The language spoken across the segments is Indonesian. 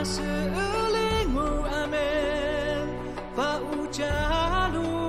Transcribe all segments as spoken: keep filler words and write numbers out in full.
selingu amen paujalu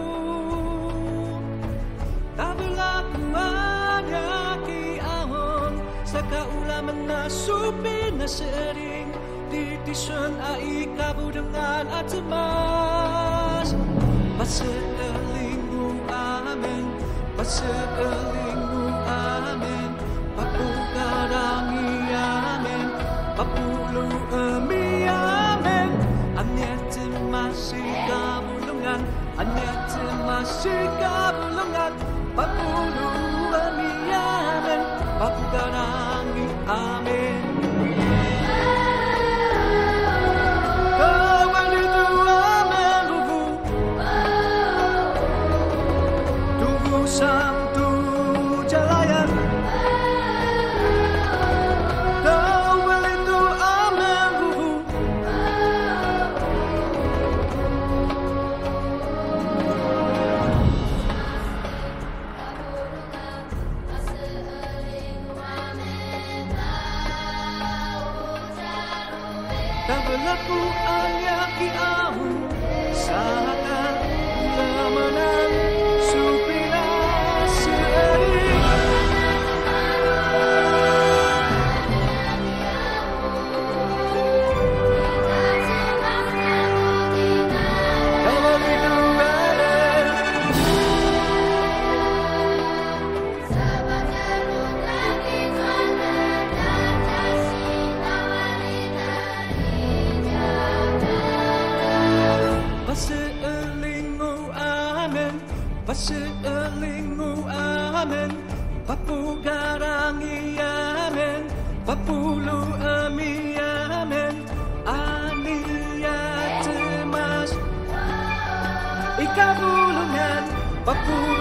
tak berlaku ada ki ahon saka ula menasupi nasering di tisun ai kabu dengan atmas paselingu amen paselingu amen papu karangi amen papulu emi amen anyat masih kabulungan anyat masih kabulungan papulu emi amen papu karangi amen. Santu jalayan kau belitu amen ruhu tak berlaku ayaki ahu sahakan lamanan supina paselingu amen paselingu amen papu garangi amen papulu emi amen ania temas ikabulungan papu